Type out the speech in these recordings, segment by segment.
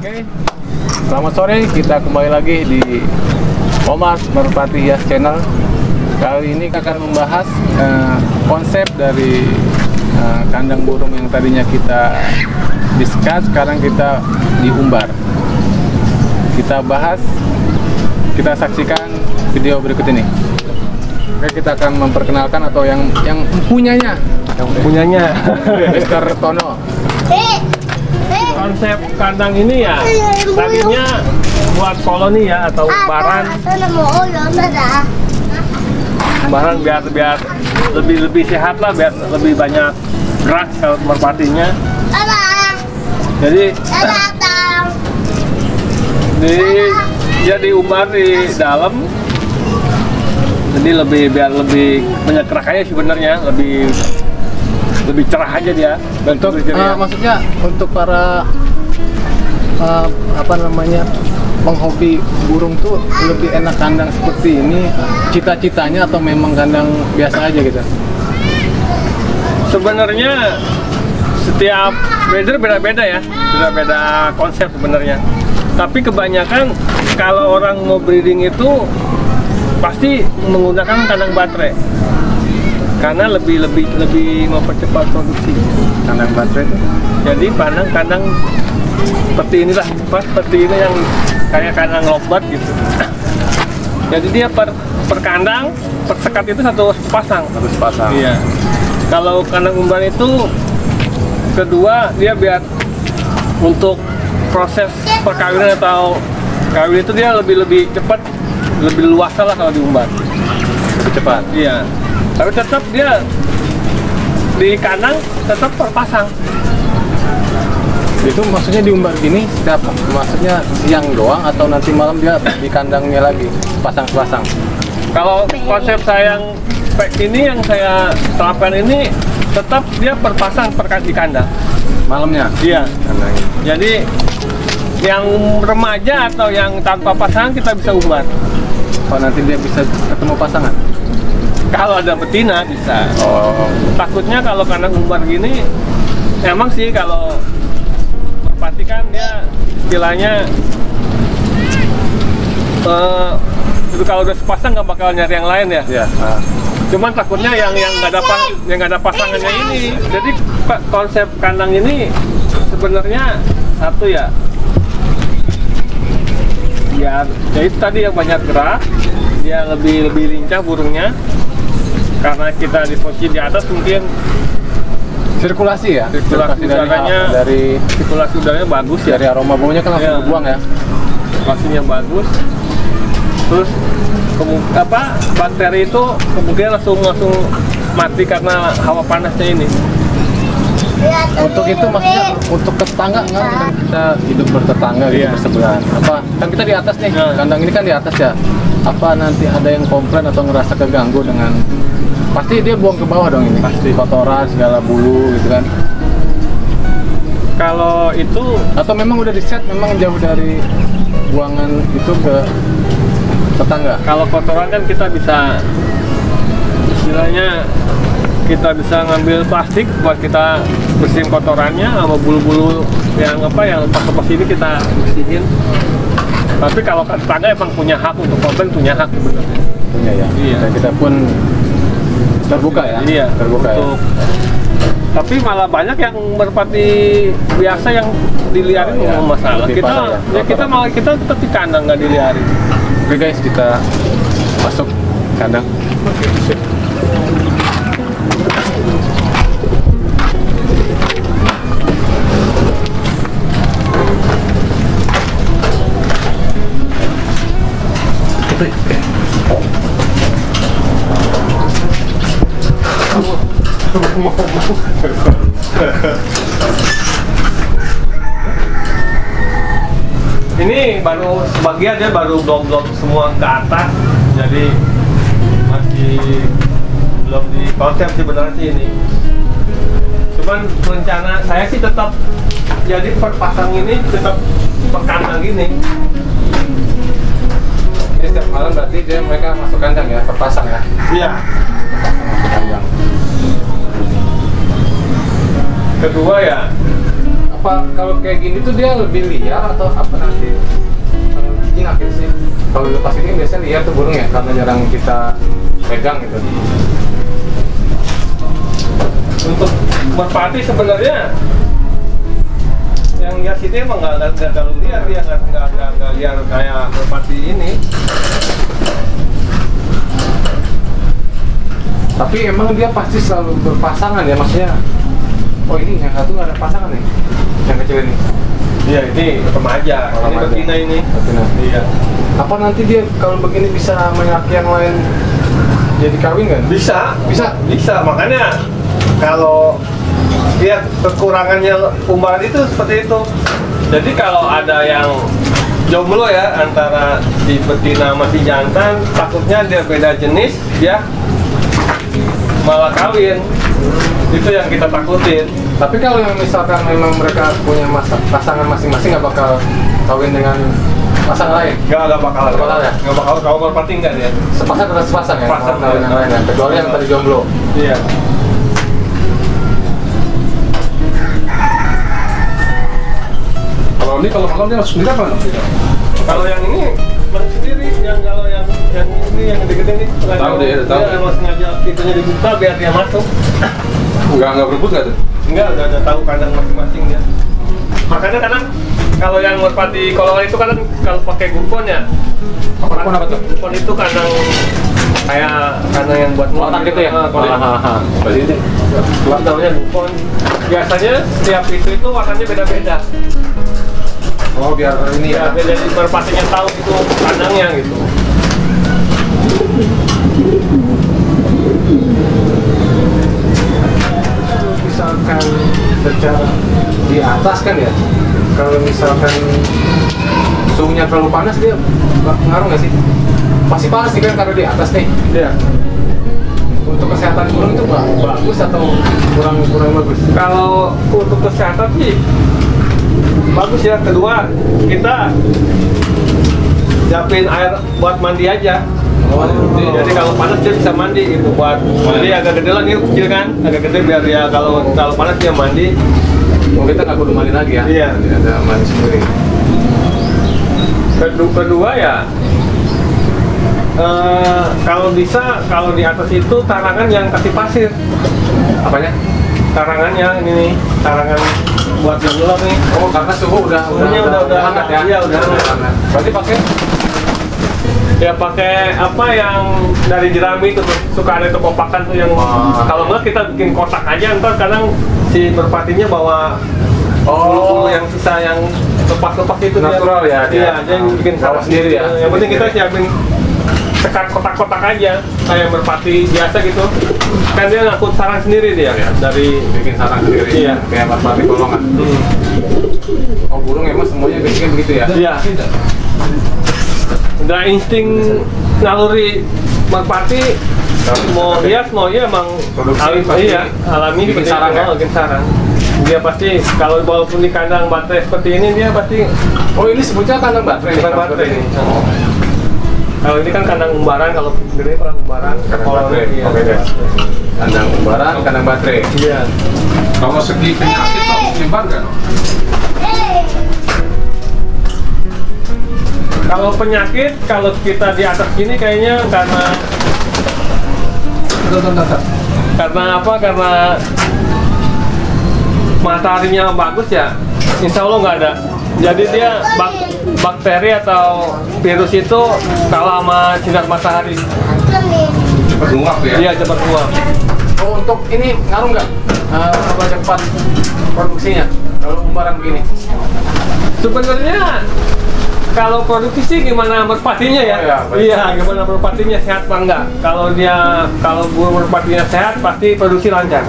Oke, selamat sore. Kita kembali lagi di Omar Merpati Hias Channel. Kali ini kita akan membahas konsep dari kandang burung yang tadinya kita discuss, sekarang kita diumbar. Kita bahas, kita saksikan video berikut ini. Oke, kita akan memperkenalkan atau yang punyanya, Mr. Tono. Konsep kandang ini ya tadinya buat koloni ya atau umbaran biar lebih sehat lah, biar lebih banyak gerak kalau merpatinya. Jadi dia diumbar di dalam, jadi biar lebih banyak gerak aja sebenarnya, lebih cerah aja dia. Untuk maksudnya untuk para penghobi burung tuh lebih enak kandang seperti ini, cita-citanya atau memang kandang biasa aja gitu? Sebenarnya setiap breeder beda-beda ya, beda-beda konsep sebenarnya. Tapi kebanyakan kalau orang mau breeding itu pasti menggunakan kandang baterai, karena lebih mempercepat produksi. Kandang baterai itu? Jadi kandang seperti inilah, seperti ini yang kayak kandang lovebird gitu. Jadi dia per kandang, per sekat itu satu pasang. Iya. Kalau kandang umbar itu kedua, dia biar untuk proses perkawinan atau kawin itu dia lebih cepat, lebih luas lah kalau diumbar. Lebih cepat? Iya. Tapi tetap dia di kandang tetap perpasang. Itu maksudnya diumbar gini setiap, maksudnya siang doang atau nanti malam dia di kandangnya lagi pasang-pasang? Kalau konsep saya yang ini yang saya terapkan ini tetap dia perpasang di kandang Malamnya? Iya. Kandangnya. Jadi yang remaja atau yang tanpa pasangan kita bisa umbar. Oh, nanti dia bisa ketemu pasangan? Kalau ada betina bisa. Oh. Takutnya kalau kandang umbar gini, emang sih kalau merpati kan dia istilahnya itu kalau udah sepasang nggak bakal nyari yang lain ya. Iya. Cuman takutnya yang nggak ada pasangannya ini. Jadi konsep kandang ini sebenarnya satu ya, jadi tadi yang banyak gerak, dia lebih lincah burungnya. Karena kita di posisi di atas mungkin Sirkulasi udaranya dari sirkulasi udaranya bagus ya. Dari aroma baunya kan langsung kebuang ya. Sirkulasinya bagus. Terus bakteri itu kemungkinan langsung mati karena hawa panasnya ini. Untuk itu maksudnya untuk tetangga nggak, kita hidup bertetangga gitu, bersebelahan. Apa kan kita di atas nih, kandang ini kan di atas ya. Apa nanti ada yang komplain atau ngerasa keganggu dengan, pasti dia buang ke bawah dong ini, pasti kotoran segala bulu gitu kan? Kalau itu atau memang udah di set, memang jauh dari buangan itu ke tetangga? Kalau kotoran kan kita bisa, istilahnya kita bisa ngambil plastik buat kita bersihin kotorannya, sama bulu-bulu yang pas ini kita bersihin. Tapi kalau tetangga emang punya hak untuk komplain, punya hak sebenarnya. Punya ya. Iya. Dan kita pun terbuka ya. Iya. Terbuka untuk, ya. Tapi malah banyak yang merpati biasa yang diliarin nggak masalah. Kita tetap di kandang, nggak diliarin. Oke guys, kita masuk kandang. Ini baru sebagian, dia baru belum semua ke atas, jadi masih belum di konsep sebenarnya sih ini. Cuman rencana saya sih tetap jadi perpasang ini tetap perkandang gini. Jadi setiap malam berarti mereka masuk kandang ya, perpasang ya? Iya. Kandang. Kedua ya, Apa kalau kayak gini tuh dia lebih liar atau apa nanti? Jinak gitu sih. Kalau lepas ini biasanya liar tuh burung ya, karena jarang kita pegang gitu. Untuk merpati sebenarnya yang hias itu emang nggak terlalu liar, dia nggak liar kayak merpati ini. Tapi emang dia pasti selalu berpasangan ya, maksudnya. Oh ini yang satu nggak ada pasangan nih, yang kecil ini. Iya, ini remaja, ini betina ini. Betina. Iya. Apa nanti dia kalau begini bisa menyaki yang lain jadi kawin kan? Bisa, Bisa? bisa. Makanya kalau dia kekurangannya umbaran itu seperti itu. Jadi kalau ada yang jomblo ya antara si betina sama si jantan, takutnya dia beda jenis, dia malah kawin. Itu yang kita takutin. Tapi kalau yang misalkan memang mereka punya pasangan masing-masing, nggak bakal kawin dengan pasangan lain? Nggak bakal. Ya? Nggak bakal, kalau merpati nggak dia. Sepasang atau sepasang ya? Sepasang, kawin yang lain ya? Kecuali yang tadi jomblo. Iya. Kalau ini kalau malam dia harus sendiri apa? Kalau yang ini baru sendiri, kalau yang ini yang gede-gede nih. Tahu dia, tahu. Dia emang sengaja pintunya dibuka biar dia masuk. Nggak berebut nggak tuh? Enggak, udah tahu kandang masing-masing dia. Makanya kadang kalau yang merpati kolongan itu kadang kalau pakai gupon ya. Gupon apa tuh? Gupon itu kandang kayak kandang yang buat Kotak gitu ya? Kotak. Berarti ini Namanya gupon. Biasanya setiap itu warnanya beda-beda. Oh biar ini Ya, ya? beda di merpatinya tahu itu kandangnya gitu. Misalkan secara di atas kan ya, kalau misalkan suhunya terlalu panas dia ngaruh nggak sih? Pasti panas nih kan kalau di atas nih. Iya. Untuk kesehatan burung itu bagus atau kurang bagus? Kalau untuk kesehatan sih bagus ya. Kedua, kita siapin air buat mandi aja. Oh, Jadi kalau panas dia bisa mandi gitu, buat mandi agak gede lah, ini kecil kan, agak gede biar dia kalau panas dia mandi. oh, kita nggak perlu mandi lagi ya? Iya. Tidak ada mandi sendiri. Kedua ya, kalau bisa kalau di atas itu tarangan yang kasih pasir. Apanya? Tarangannya ini nih, tarangan buat gelap nih. Oh, karena suhu udah hangat ya? Iya, udah hangat. Berarti pakai Ya pakai apa yang dari jerami itu tuh, suka ada itu kopakan tuh yang kalau enggak kita bikin kotak aja, ntar kadang si merpatinya bawa bulu yang sisa yang lepas-lepas itu natural dia, ya? Iya, dia yang bikin bawa sendiri ya? Yang penting kita siapin sekat kotak-kotak aja kayak merpati biasa gitu. Kan dia ngangkut sarang sendiri dia dari Bikin sarang sendiri? Iya. Kayak merpati kolongan? Oh, burung emang semuanya basicnya begitu ya? Iya. Udah insting naluri merpati mau hias mau ya emang alami bikin sarang ya? bikin sarang. Dia pasti kalau walaupun di kandang baterai seperti ini dia pasti Oh, ini sebutnya kandang baterai? bukan baterai ini. Kalau ini kan kandang umbaran, kalau gede kan umbaran. Kandang Kalau baterai, iya. oke deh. Kandang umbaran, kandang baterai. Iya. kalau segi penyakit kok menyebar nggak? Kalau penyakit, kalau kita di atas gini kayaknya karena apa? Karena mataharinya bagus ya. Insya Allah nggak ada. Jadi dia bakteri atau virus itu kalah sama sinar matahari. Cepat menguap ya? Iya, cepat menguap. Oh, untuk ini ngaruh nggak? Apa cepat produksinya? Kalau umbaran begini? Sebenarnya kalau produksi sih gimana merpatinya ya? Oh, ya, baik. Iya, gimana merpatinya sehat apa enggak? Kalau burung merpatinya sehat pasti produksi lancar.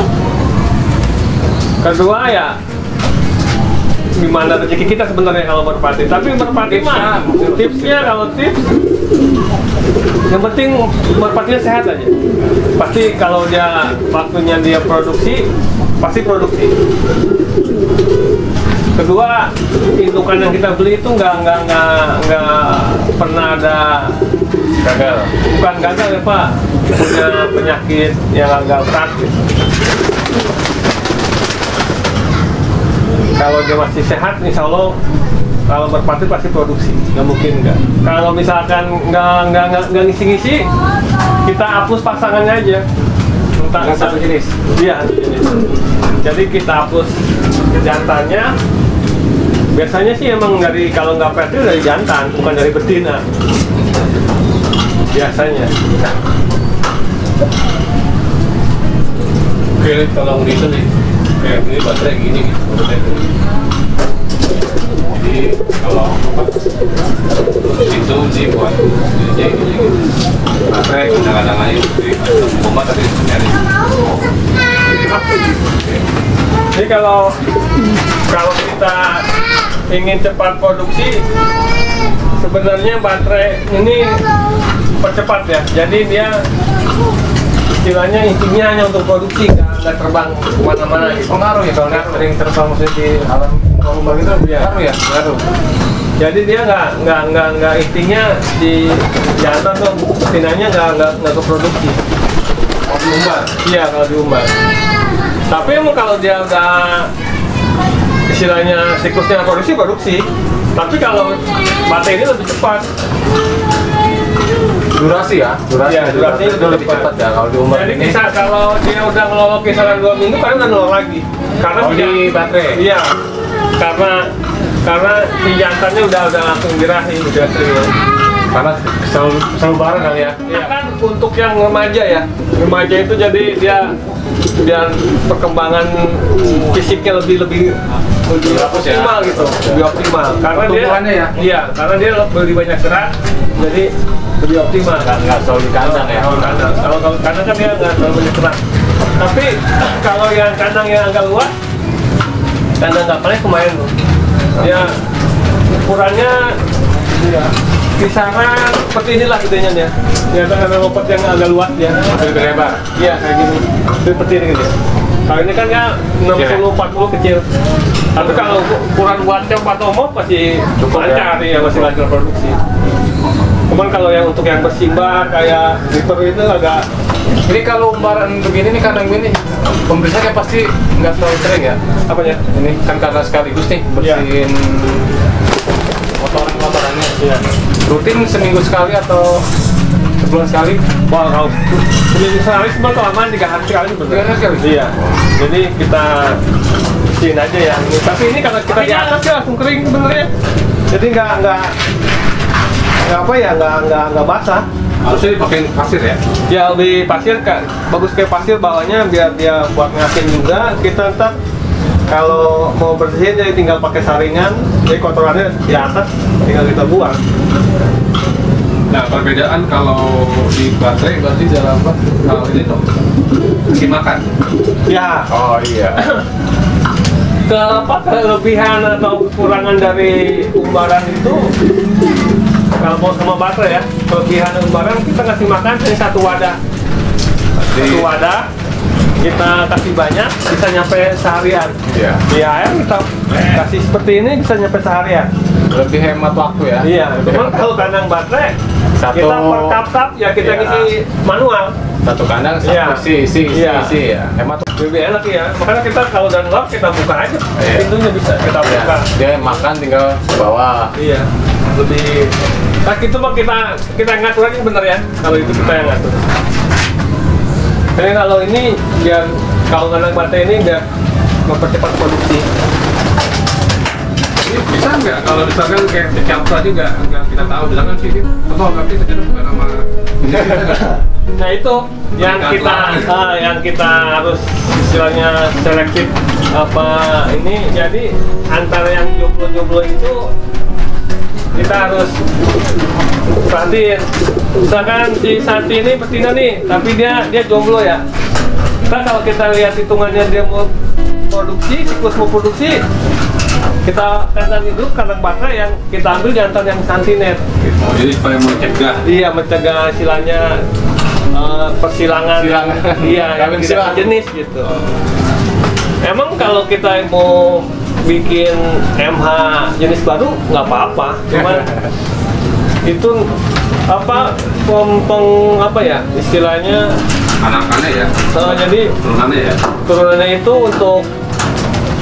Kedua ya gimana rezeki kita sebenarnya kalau merpati. Tapi merpati mah tipsnya kalau tips yang penting merpatinya sehat aja. Pasti kalau dia waktunya dia produksi pasti produksi. Kedua, indukan yang kita beli itu nggak pernah ada gagal. Bukan gagal ya Pak, punya penyakit yang agak berat gitu. Kalau dia masih sehat, insya Allah kalau merpati pasti produksi, nggak mungkin nggak. Kalau misalkan nggak ngisi-ngisi, kita hapus pasangannya aja. Dengan satu jenis. Iya, jenis. Jadi kita hapus jantannya. Biasanya sih emang dari kalau nggak fertil dari jantan, bukan dari betina. Biasanya. Oke, tolong di sini. Kayak ini baterai gini gitu. Jadi kalau itu dibuat gini. Baterai kadang-kadang aja di bomba tadi nyari. Jadi kalau kita ingin cepat produksi, sebenarnya baterai ini percepat ya. Jadi dia istilahnya intinya hanya untuk produksi, nggak terbang kemana-mana gitu. Pengaruh ya kalau sering terbang maksudnya di alam rumah gitu, pengaruh ya? Pengaruh. Jadi dia nggak intinya di jantan tuh betinanya nggak ke produksi. Mau diumbar. Iya kalau diumbar. Tapi emang kalau dia udah istilahnya siklusnya produksi. Tapi kalau baterai ini lebih cepat. Durasi ya? Iya, durasinya itu lebih cepat ya kalau diumbar. Jadi ini. bisa kalau dia udah ngelolok kisaran 2 minggu, kan udah ngelolok lagi. Karena di baterai. Iya. Karena di jantannya udah langsung dirahi, udah sering. Karena selalu bareng kali ya? Iya kan untuk yang remaja ya. Remaja itu jadi dia perkembangan fisiknya lebih optimal gitu, lebih optimal. Karena Tumbuhannya ya? Iya, karena dia lebih banyak serat, jadi lebih optimal. Nggak selalu di kandang ya? Kalau kandang kan dia nggak terlalu banyak serat. Tapi kalau yang kandang yang agak luas, kandang gapalnya kemarin tuh, ya ukurannya kisaran seperti inilah gedenya dia. Ya kandang lopet yang agak luas ya. Lebih lebar? Iya kayak gini, seperti ini gitu. Kalau ini kan ya 60-40 kecil. Tapi kalau ukuran buat cok atau mop masih cukup lancar ya, masih lancar produksi. Cuman kalau yang untuk yang bersimbar kayak zipper itu agak. Ini kalau umbaran begini nih kandang ini pembersihannya pasti nggak terlalu sering ya? Apanya? Ini kan karena sekaligus nih bersihin kotoran-kotorannya. Iya. Rutin seminggu sekali atau sebulan sekali? Wah kalau seminggu sekali sebenarnya kelamaan 3 hari sekali bener. 3 hari sekali? Iya. Jadi kita bersihin aja ya. Tapi ini karena kita di atas ya langsung kering sebenarnya. Jadi nggak basah. Harusnya dipakai pasir ya? Ya lebih pasir kak, bagus kayak pasir bawahnya biar dia buat ngasin juga. Kita ntar kalau mau bersihin jadi tinggal pakai saringan, jadi kotorannya di atas tinggal kita buang. Nah, perbedaan kalau di baterai berarti dalam hal ini dong kasih makan. Ya, Oh iya. kelebihan atau kekurangan dari umbaran itu kalau mau sama baterai ya, kelebihan umbaran kita kasih makan dari satu wadah. Satu wadah kita kasih banyak bisa nyampe seharian. Iya. Di air kita kasih seperti ini bisa nyampe seharian. Lebih hemat waktu ya? Iya, cuman kalau kandang baterai Satu- kita per tap ya kita Iya. ngisi manual. Satu kandang, Iya. isi Iya. ya. Hemat. Lebih enak ya. Makanya kita kalau dan luar kita buka aja. Iya. Pintunya bisa kita Ya, buka. dia makan tinggal bawa. Iya. Lebih nah itu mah kita ngatur aja bener ya. Kalau itu kita yang ngatur. Jadi kalau ini biar kalau kandang baterai ini biar mempercepat produksi. Ini bisa nggak kalau misalkan kayak Capra juga nggak kita tahu misalkan sih atau tapi ternyata bukan nama Nah itu yang kita harus istilahnya selektif apa ini, jadi antara yang jomblo itu kita harus perhatiin. Misalkan si Santi ini betina nih, tapi dia jomblo ya. Kita kalau kita lihat hitungannya dia mau produksi, siklus mau produksi, kita kandang itu kandang baterai yang kita ambil jantan yang santinet. oh, jadi supaya mencegah. Iya, mencegah istilahnya persilangan. Iya, yang Kawin tidak silang. sejenis gitu. Emang kalau kita mau bikin MH jenis baru nggak apa-apa, cuman itu apa apa ya istilahnya Anakannya ya, jadi turunannya ya. turunannya itu untuk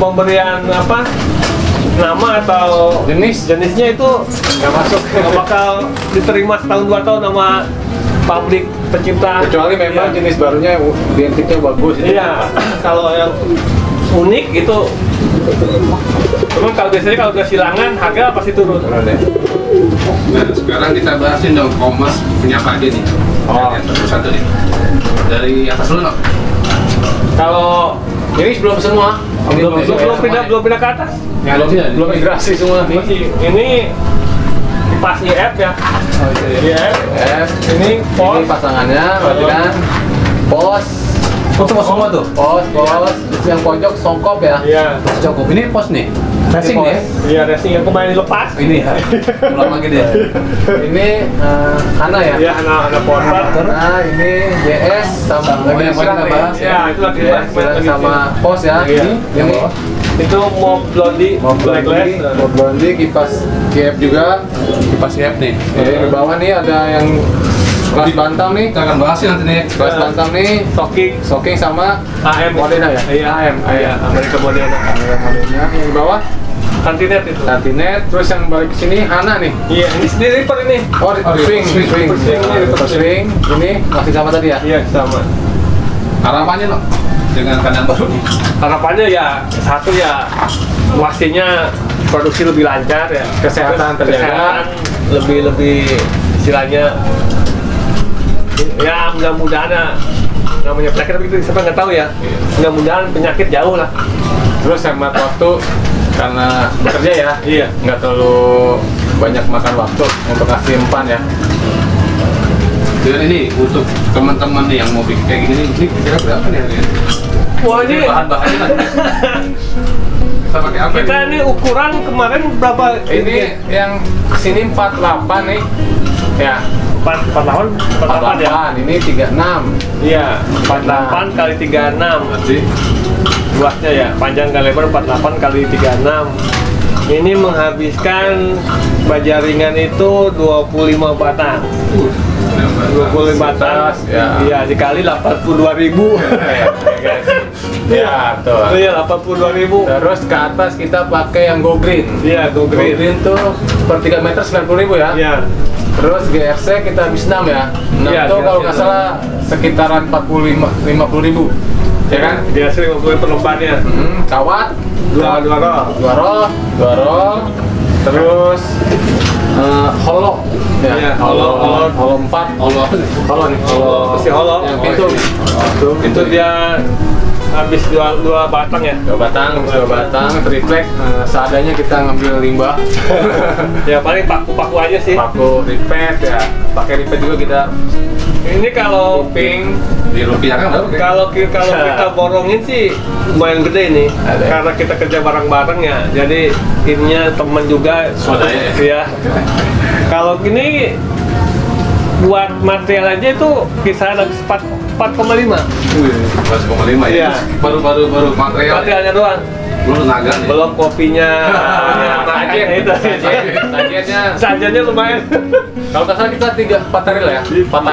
pemberian apa nama atau jenisnya itu nggak masuk, nggak bakal diterima setahun 2 tahun sama pabrik pencipta. Kecuali memang Iya. jenis barunya identiknya bagus. Iya, kalau yang unik itu, memang kalau biasanya kalau udah silangan harga pasti turun. Nah, sekarang kita bahasin dong Komers punya apa aja nih. Oh. Yang satu-satu nih. Dari atas dulu no. Kalau Ini belum semua. Ini belum pindah ke atas. belum migrasi semua nih. Masih ini pas IF ya. IF. Ini pos. Ini pasangannya, berarti kan pos. Oh, semua semua tuh. Pos. Terus yang pojok songkop ya. Iya. Cukup. Ini pos nih. Racing pos. nih. Iya, racing yang kemarin dilepas. Ini ya. Ulang lagi deh. Ini Hana ya. Iya, anak porter. Nah, ini JS sama Sama yang paling kita bahas Ya, itu lagi JS lagi sama pos ya. Iya. Ini itu mau blondie, Blondie, Blondie, kipas KF juga. Kipas siap nih. Di bawah nih ada yang kelas bantam nih. Kita akan bahas nanti nih. Kelas bantam nih, Soking sama AM Modena ya? Iya, AM. Iya, Amerika Modena. Modena. Yang di bawah Kantinet itu. Kantinet, terus yang balik ke sini Hana nih. Iya, ini sendiri per ini. Oh, swing. Swing. Ini masih sama tadi ya? Iya, sama. Harapannya no dengan kandang baru nih. Harapannya ya satu ya pastinya produksi lebih lancar ya, Kesehatan terjaga. lebih istilahnya ya mudah-mudahan ya, namanya penyakit begitu siapa nggak tahu ya, mudah-mudahan penyakit jauh lah. Terus hemat waktu karena bekerja ya. Iya. Nggak terlalu banyak makan waktu untuk ngasih empan ya. Dan ini untuk teman-teman nih yang mau bikin kayak gini, ini kira berapa nih harganya? Wah ini Bahan-bahannya kan. Kita pakai apa kita ini ukuran kemarin berapa? Ini yang kesini 48 nih. Ya, 48 ya. 48. Ini 36. Iya, 48 kali 36 berarti luasnya ya, panjang kali lebar 48 kali 36. Ini menghabiskan baja ringan itu 25 batang. 25 batang, ya. Iya, dikali 82.000. Ya, betul. Oh iya, 82.000. Terus ke atas kita pakai yang Go Green. Iya, Go Go Green. Green tuh per 3 meter 90.000 ya. Iya. Terus GRC kita habis 6 ya. 6 Iya, tuh kalau GRC nggak salah sekitaran 50.000. Ya kan? Dia sering mempunyai perlembarannya. Kawat Dua roll. Terus holo. Ya, Iya, holo holo. 4. Allah apa nih? Holo nih. Pasti holo. Yang pintu. Itu dia habis dua batang ya. 2 batang, triplek. Seadanya kita ngambil limbah. Ya paling paku-paku aja sih. Paku ripet ya. Pakai ripet juga kita. Ini kalau Ping. Di rupiah kan berapa? kalau kita borongin sih lumayan gede nih. Ada. Karena kita kerja bareng-bareng ya. Jadi ininya temen juga. Swadaya ya. Kalau gini buat material aja itu kisaran habis 4,5. 1,5 ya. Iya. Baru material. Materialnya doang. Belum tenaga nih. Belum kopinya. Sajen. itu. Sajennya lumayan. Kalau nggak salah kita 4 hari lah ya.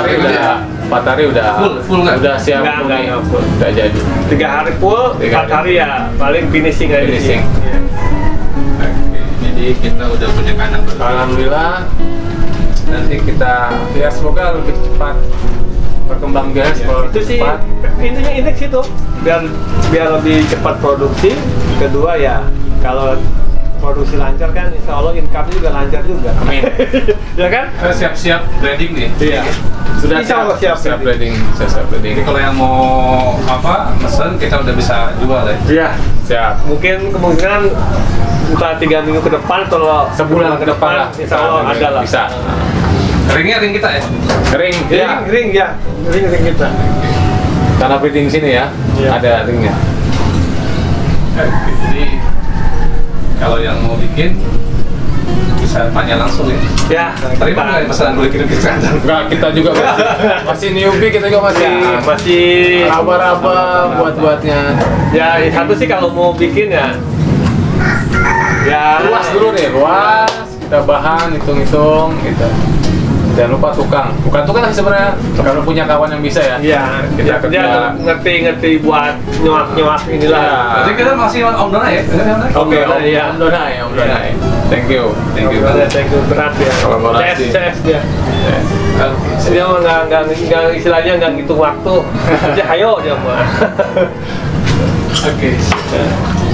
4 hari udah Full nggak? Udah siap Nggak full. Udah jadi. 3 hari full, 4 hari ya paling finishing aja Finishing. sih. Iya. Oke, jadi kita udah punya kandang baru. Alhamdulillah nanti kita ya semoga lebih cepat berkembang biak. Itu sih intinya indeks itu biar lebih cepat produksi. Kedua ya kalau produksi lancar kan insya Allah income juga lancar juga. Amin. Ya kan? Kita siap-siap branding nih. Iya. Sudah Insya Allah siap breeding. Siap Jadi breeding. kalau yang mau mesen kita udah bisa jual ya. Iya. Siap. Mungkin kemungkinan entah 3 minggu ke depan atau Sebulan ke depan lah. insya Allah ada lah. Bisa. Ringnya ring kita ya. Kering. Ya. Ring kita. Karena breeding sini ya. Iya. Ada ringnya. Jadi kalau yang mau bikin bisa tanya langsung ya. Ya, Terima nggak pesanan gue kirim ke kandang? Enggak, kita juga masih newbie, kita juga masih masih raba-raba buat-buatnya. ya satu sih kalau mau bikin ya Luas dulu nih, luas. Kita bahan, hitung-hitung gitu. Jangan lupa tukang. Bukan tukang sih sebenarnya. Kalau punya kawan yang bisa ya. Iya, Kita dia kerja. ngerti buat nyuak inilah. Ya. Berarti kita masih Om Dona ya? Oke, Om Iya. Om Donai, Om Donai. Thank you. Thank you. Thank you, berat ya. Kolaborasi. CS dia. Dia mah nggak istilahnya nggak ngitung waktu. Dia hayo dia mah. Oke.